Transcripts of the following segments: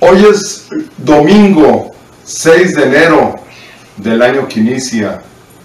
Hoy es domingo 6 de enero del año que inicia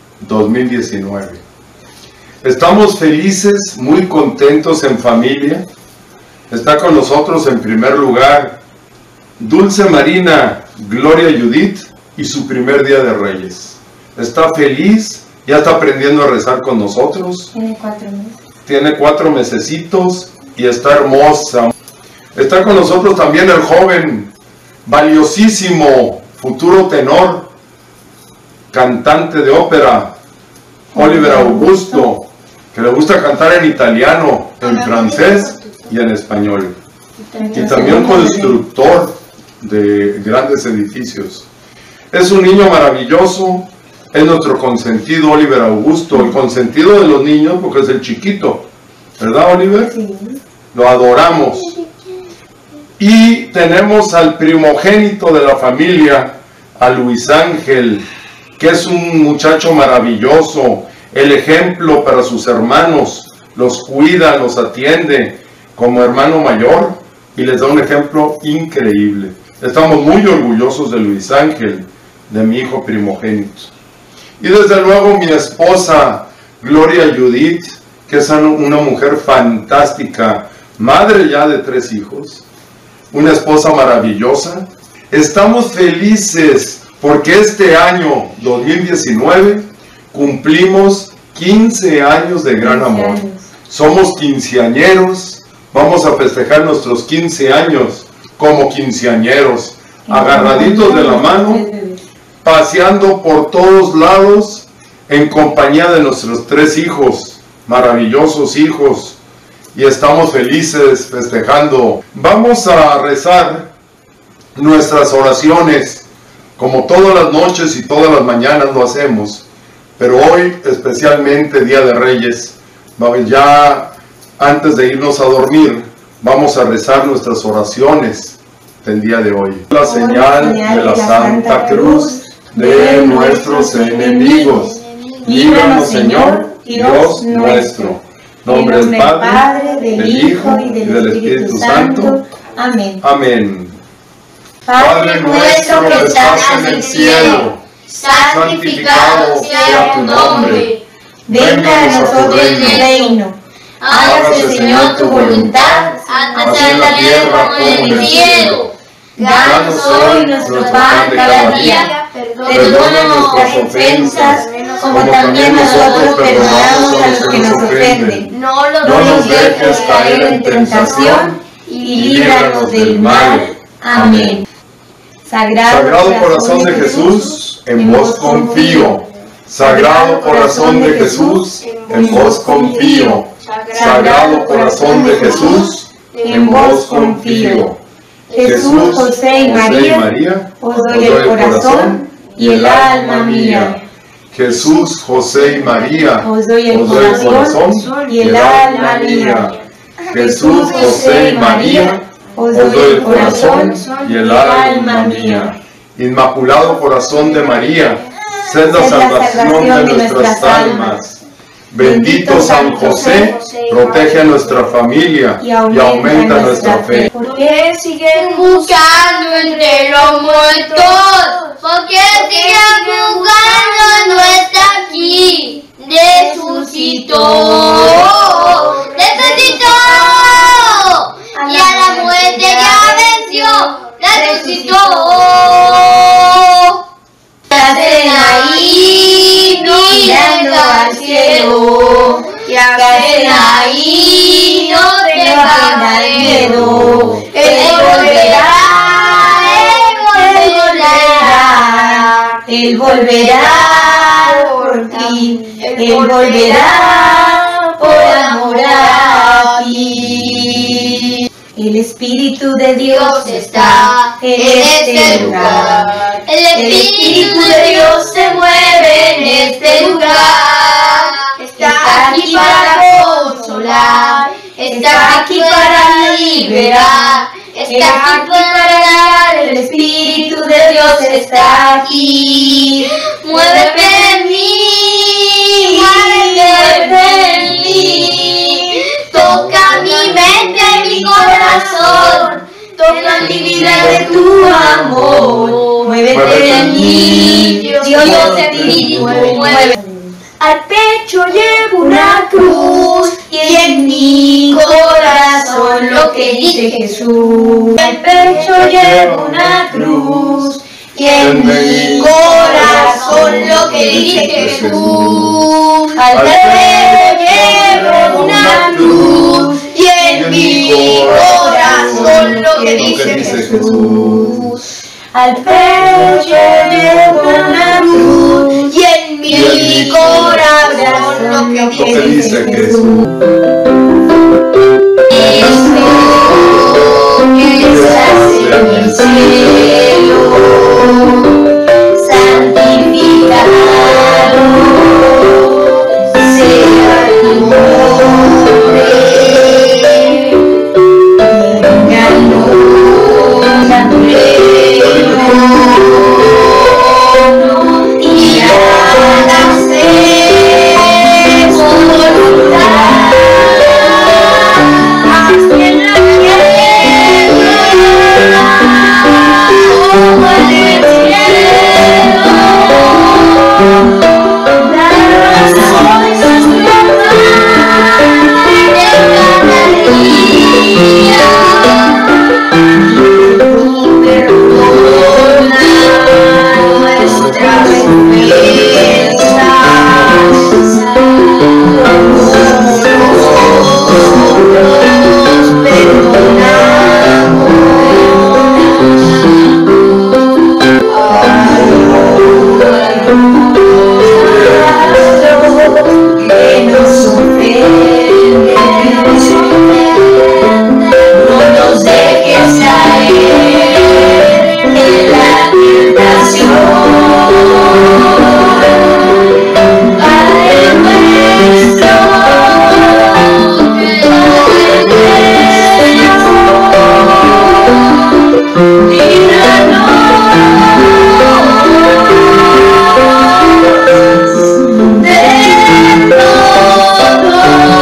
2019. Estamos felices, muy contentos en familia. Está con nosotros en primer lugar Dulce Marina Gloria Judith y su primer día de Reyes. Está feliz, ya está aprendiendo a rezar con nosotros. Tiene 4 meses. Tiene 4 mesecitos y está hermosa. Está con nosotros también el joven, valiosísimo, futuro tenor, cantante de ópera, Oliver Augusto, que le gusta cantar en italiano, en francés y en español. Y también constructor de grandes edificios. Es un niño maravilloso, es nuestro consentido Oliver Augusto, el consentido de los niños porque es el chiquito, ¿verdad, Oliver? Sí. Lo adoramos. Y tenemos al primogénito de la familia, a Luis Ángel, que es un muchacho maravilloso, el ejemplo para sus hermanos, los cuida, los atiende como hermano mayor y les da un ejemplo increíble. Estamos muy orgullosos de Luis Ángel, de mi hijo primogénito. Y desde luego mi esposa, Gloria Judith, que es una mujer fantástica, madre ya de 3 hijos, una esposa maravillosa. Estamos felices porque este año 2019 cumplimos 15 años de gran amor. Somos quinceañeros, vamos a festejar nuestros 15 años como quinceañeros, agarraditos de la mano, paseando por todos lados en compañía de nuestros 3 hijos, maravillosos hijos, y estamos felices festejando. Vamos a rezar nuestras oraciones como todas las noches y todas las mañanas lo hacemos, pero hoy especialmente Día de Reyes, ya antes de irnos a dormir vamos a rezar nuestras oraciones del día de hoy. La señal de la Santa Cruz de nuestros enemigos, líbranos Señor, Dios nuestro. Nombre del Padre, del Hijo y del Espíritu Santo. Amén. Amén. Padre nuestro que estás en el cielo, santificado sea tu nombre. Venga a nosotros tu reino. Hágase, Señor, tu voluntad, así en la tierra como en el cielo. Danos hoy nuestro pan cada día. Perdona nuestras ofensas, como también nosotros perdonamos a los que nos ofenden. No nos dejes caer en tentación y líbranos del mal. Amén. Sagrado corazón de Jesús, en vos confío. Sagrado corazón de Jesús, en vos confío. Sagrado corazón de Jesús, en vos confío. Jesús, José y María, os doy el corazón y el alma mía. Jesús, José y María, os doy el corazón y el alma mía. Jesús, José y María, os doy el corazón y el alma mía. Inmaculado corazón de María, sed la salvación de nuestras almas. Bendito San José, protege a nuestra familia y aumenta nuestra fe. ¿Por qué siguen buscando entre los muertos? ¿Por qué siguen buscando? No está aquí. Resucitó. Resucitó. Y a la muerte ya venció. Resucitó. ¿Qué hacen ahí mirando al cielo? ¿Qué hacen ahí? No tengan miedo. Él volverá, Él volverá, Él volverá por ti, Él volverá por amor a ti. El Espíritu de Dios está en este lugar. El Espíritu de Dios se mueve en este lugar. Está aquí para consolar, está aquí para liberar, está aquí para dar. El Espíritu de Dios está aquí. Muévete en mí, muévete en mí. Toca mi mente, mi corazón. toca mi vida de tu amor. Muévete de mí, Dios Espíritu, mueve. Al pecho llevo una cruz y en mi corazón lo que dice Jesús. Al pecho llevo una cruz y en mi corazón lo que dice Jesús. Al pecho llevo una cruz y en mi corazón lo que dice Jesús. Al pecho llevo una cruz y en mi corazón lo que dice Jesús. Que estás en el cielo, santificado sea tu nombre. Venga el nombre y hágase su voluntad, así en la tierra como en el cielo. Danos hoy nuestro pan de cada día y perdona nuestras ofensas, como nosotros perdonamos a los que nos ofenden. No nos dejes caer en la tentación. Padre nuestro, líbranos de todo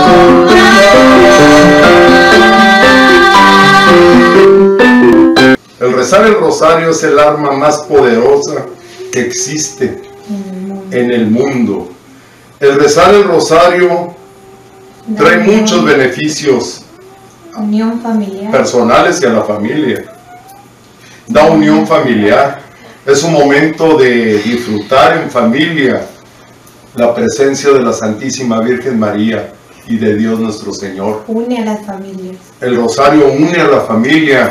mal. El rezar el rosario es el arma más poderosa que existe en el mundo. El rezar el rosario trae muchos beneficios Unión familiar. personales y a la familia. Da unión familiar. Es un momento de disfrutar en familia la presencia de la Santísima Virgen María y de Dios nuestro Señor. Une a las familias. El rosario une a la familia,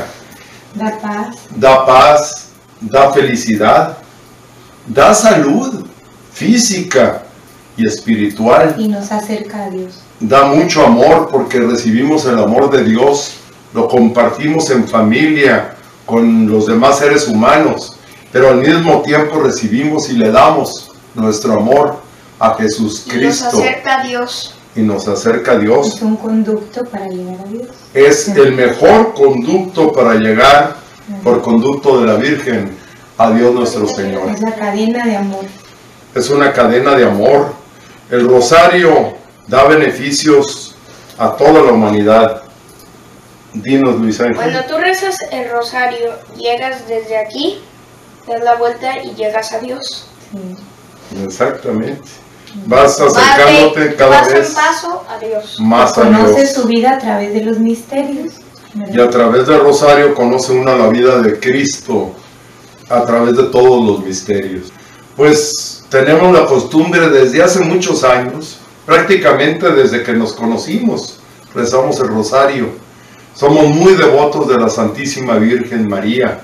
Da paz. da felicidad, da salud física y espiritual. Y nos acerca a Dios. Da mucho amor porque recibimos el amor de Dios, lo compartimos en familia con los demás seres humanos, pero al mismo tiempo recibimos y le damos nuestro amor a Jesús Cristo. Y nos acerca a Dios. Y nos acerca a Dios. Es un conducto para llegar a Dios. Es el mejor conducto para llegar por conducto de la Virgen a Dios nuestro Señor. Es la cadena de amor. Es una cadena de amor. El rosario da beneficios a toda la humanidad. Dinos, Luis Ángel. Cuando tú rezas el rosario, llegas desde aquí, das la vuelta y llegas a Dios. Sí. Exactamente. Vas acercándote cada paso vez en paso a Dios. más a Conoce Dios. su vida a través de los misterios. Y a través del rosario conoce uno la vida de Cristo, a través de todos los misterios. Pues tenemos la costumbre desde hace muchos años, prácticamente desde que nos conocimos, rezamos el rosario. Somos muy devotos de la Santísima Virgen María.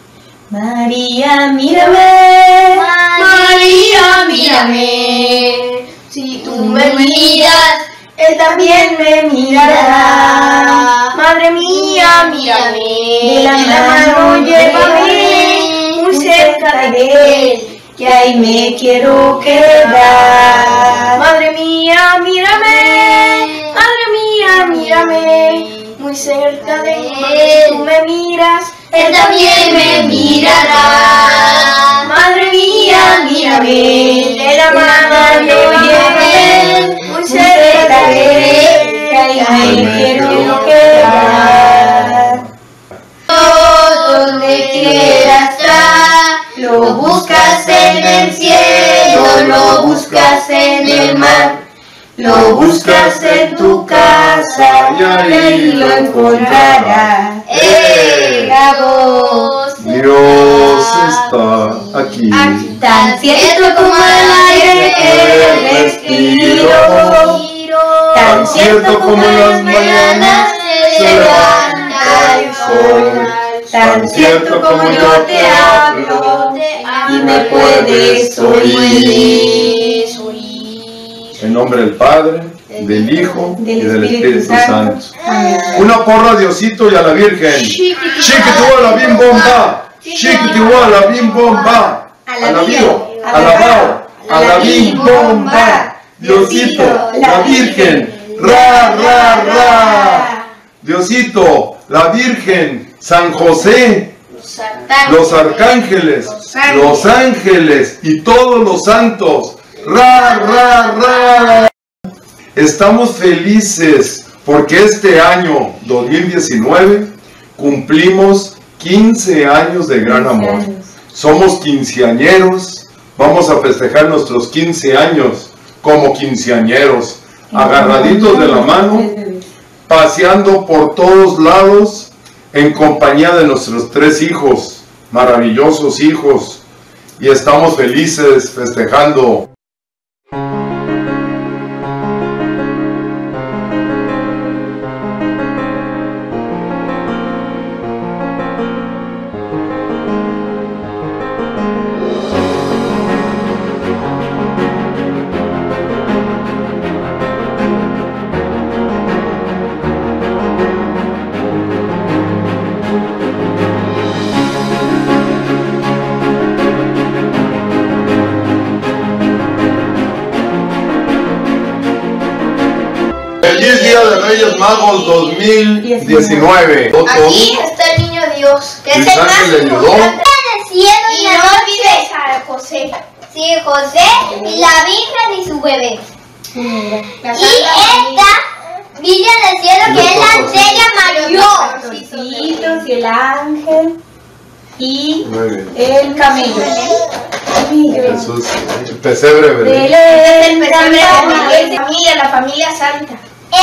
María, mírame. María, mírame. Si tú me miras, Él también me mirará. Madre mía, mírame. De la mano llévame muy cerca de Él, que ahí me quiero quedar. Madre mía, mírame. Madre mía, mírame. Muy cerca de Él. Si tú me miras, Él también me mirará. Madre mía, mírame. De la mano llévame muy cerca de Él, que ahí me quiero quedar. el cielo, lo buscas en el mar, lo buscas en tu casa y ahí lo encontrarás. La voz de Dios está aquí. tan cierto como el aire que respiro, tan cierto como las mañanas se levanta el sol, tan cierto como yo te hablo y me puedes oír. En nombre del Padre, del Hijo y del Espíritu Santo. Amén. Una porra a Diosito y a la Virgen. Chiquitú a la bim bomba. Chiquitú a la bim bomba. A la bio, a la bao, a la bim bomba. Diosito, la Virgen. Ra, ra, ra. Diosito, la Virgen, San José, los arcángeles, los ángeles y todos los santos. Ra, ra, ra. Estamos felices porque este año 2019 cumplimos 15 años de gran amor. Somos quinceañeros, vamos a festejar nuestros 15 años como quinceañeros, agarraditos de la mano, paseando por todos lados en compañía de nuestros 3 hijos, maravillosos hijos, y estamos felices festejando. Feliz Día de Reyes Magos 2019. Aquí está el niño Dios, que es Luis el más Ángel le ayudó. importante del cielo y no olvides a José. Sí, José y la Virgen y su bebé. Y esta Virgen del cielo que es la estrella mayor. Y el ángel y Muy bien. el camello. Jesús, el pesebre, ¿verdad? Este es el pesebre de familia, la familia santa.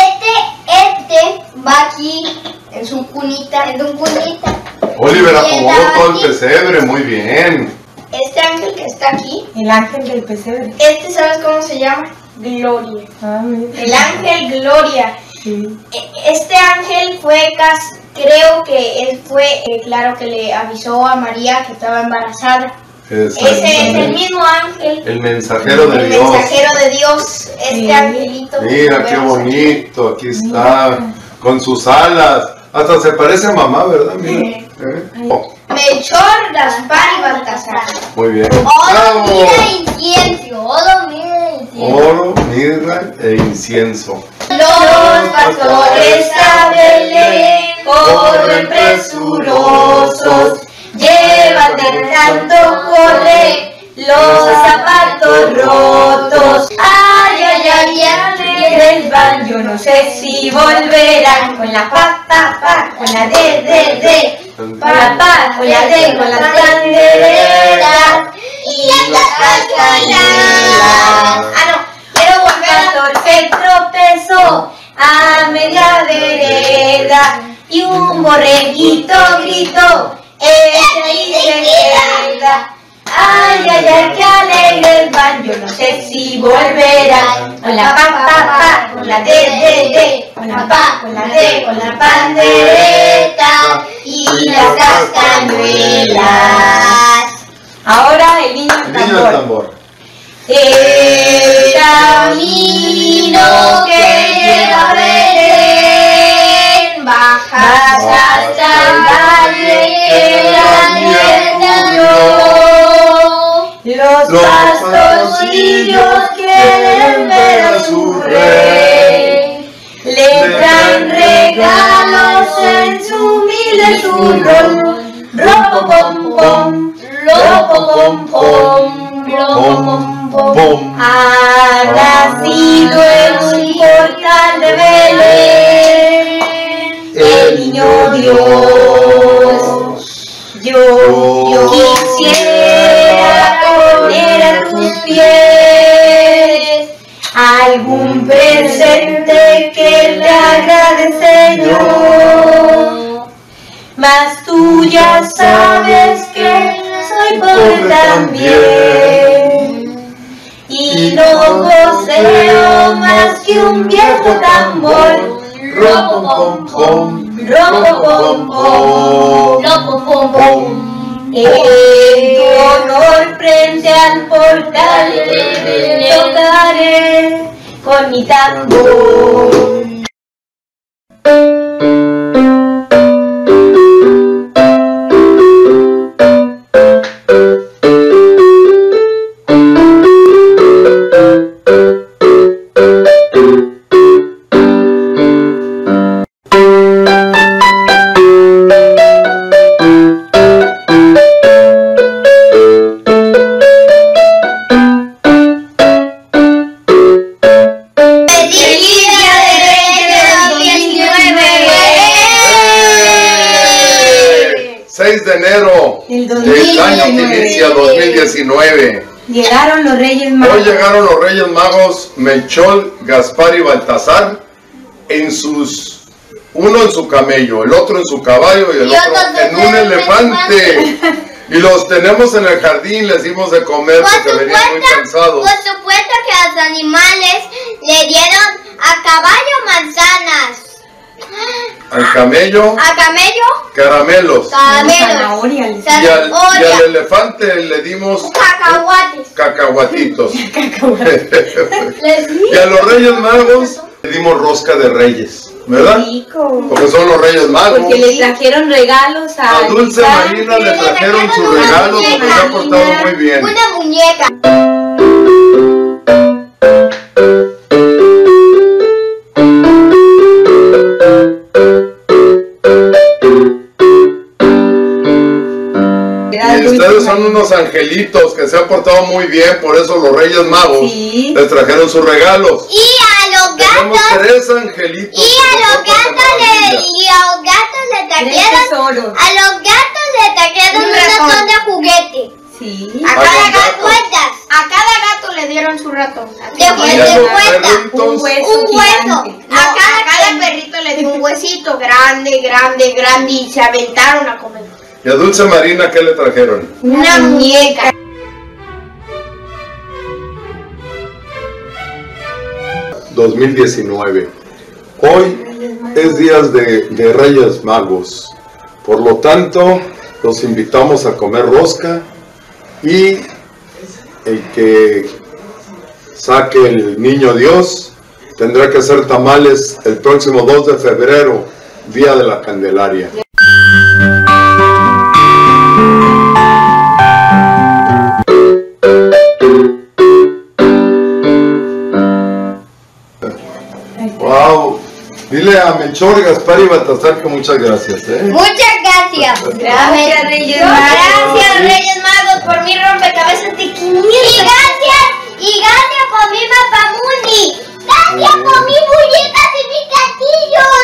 Este va aquí en su cunita, Oliver Y acomodó está todo el aquí. pesebre, muy bien. Este ángel que está aquí, El ángel del pesebre. ¿sabes cómo se llama? Gloria. Mira. El ángel Gloria. Sí. Este ángel creo que él fue, claro que le avisó a María que estaba embarazada. Ese es el mismo ángel, El mensajero de el Dios. mensajero de Dios, este Sí. angelito. Mira que qué vemos aquí. bonito, aquí está, con sus alas. Hasta se parece a mamá, ¿verdad? Mira. Oh, Melchor, Gaspar y Baltasar. muy bien. Oro, ¡Bravo! mirra e incienso. Oro, mirra e incienso. Oro, mirra e incienso. Los pastores a Belén corren presurosos. Llévate tanto corre los zapatos rotos. Ay, ay, ay, alegres van. Yo no sé si volverán con la pa, pa, pa, con la de. Con la pa, con la de, con las banderas y las castañuelas. Quiero volver. Pastor se tropezó a media vereda y un borreguito gritó, ¡ese ahí se queda! Ay, ay, ay, qué alegres van, yo no sé si volverán. Con la pa, pa, pa, con la de, con la pa, con la de, con la pandereta y las castañuelas. Ahora el niño El niño del tambor. tambor. El camino que lleva a Belén baja hasta el valle que la niebla cubrió. Los pastorcillos quieren ver a su rey, le traen regalos en su humilde zurrón. Ropo pom pom, ropo pom pom, ropo pom pom. Ha nacido en un portal de Belén el niño Dios. Yo quisiera poner a tus pies algún presente que te agrade, Señor. Mas tú ya sabes que soy pobre también y no poseo más que un viejo tambor. Rom, pom, pom, en tu honor frente al portal tocaré con mi tambor. 6 de enero del año que inicia 2019. Llegaron los Reyes Magos. Hoy llegaron los Reyes Magos, Melchor, Gaspar y Baltasar, uno en su camello, el otro en su caballo y el otro en un elefante. Y los tenemos en el jardín, les dimos de comer porque venían muy cansados. Por supuesto que a los animales le dieron a caballo manzanas. Al camello, caramelos. Zanahorias. Y al elefante le dimos cacahuatitos. Y a los Reyes Magos le dimos rosca de reyes, ¿verdad? Rico. Porque son los Reyes Magos. Porque le trajeron regalos a Dulce Marina, le trajeron sus regalos porque se ha portado muy bien. Una muñeca. Y ustedes son unos angelitos que se han portado muy bien, por eso los Reyes Magos les trajeron sus regalos. Y a los gatos. Tenemos 3 angelitos. Y a los gatos le trajeron. A los gatos le trajeron un ratón de juguete. Sí. A cada gato le dieron su ratón. De cuenta. Un hueso. A cada perrito le dio un huesito grande y se aventaron a comer. ¿Y a Dulce Marina qué le trajeron? Una muñeca. 2019. Hoy es días de Reyes Magos. Por lo tanto, los invitamos a comer rosca y el que saque el niño Dios tendrá que hacer tamales el próximo 2 de febrero, día de la Candelaria. Wow, dile a Melchor, Gaspar y Baltasar que muchas gracias, Muchas gracias. Gracias, Reyes Magos. Gracias, Reyes Magos, por mi rompecabezas de 500. Y gracias por mi mapamuni. Gracias por mis muñecas y mis castillos.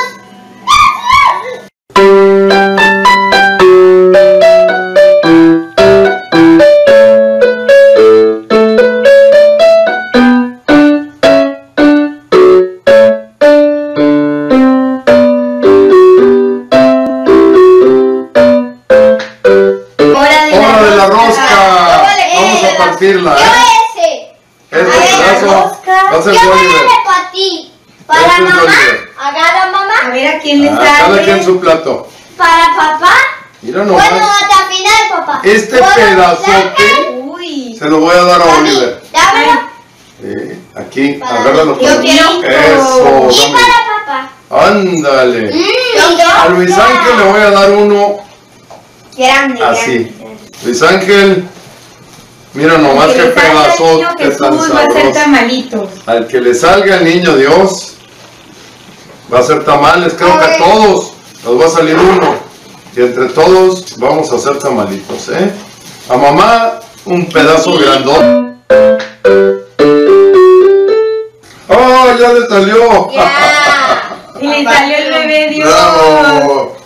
Partirla, Este pedazo va a ser yo voy a Oliver. darle para ti. Para mamá, agarra mamá. A ver a quién le Cada sale. quien su plato. Para papá. Mira nomás. Bueno, hasta el final, papá. Este pedazote Uy. se lo voy a dar a Oliver. Dámelo. Aquí, agárralo. Yo quiero. Eso, Y dame. para papá. Ándale. Y A Luis Ángel le voy a dar uno grande. así. Luis Ángel, mira nomás qué pedazote tan Jesús va a hacer sabroso. tamalitos. Al que le salga el niño Dios, va a hacer tamales, creo que todos, nos va a salir uno. Y entre todos vamos a hacer tamalitos, A mamá, un pedazo grandote. ¡Oh, ya le salió! Ya. Y le salió el bebé Dios. ¡Bravo!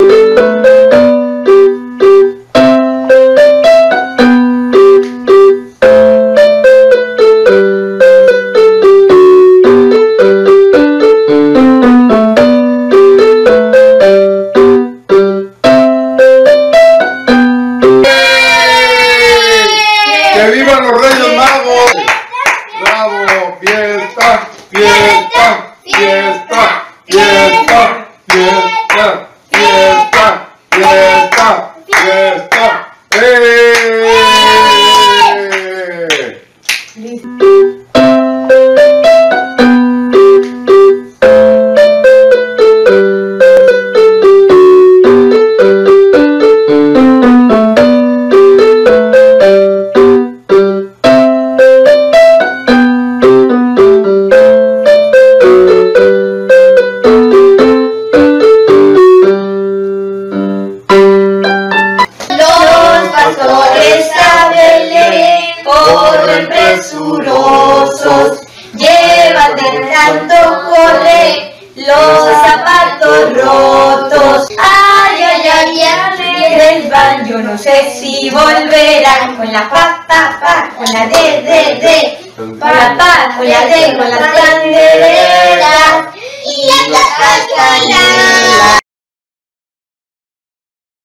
Corren presurosos, llévate tanto corre, los zapatos rotos. Ay, ay, ay, ay, van, yo no sé si volverán con la pa, con la de, con la pa, con la de, con las banderas y la cascalera.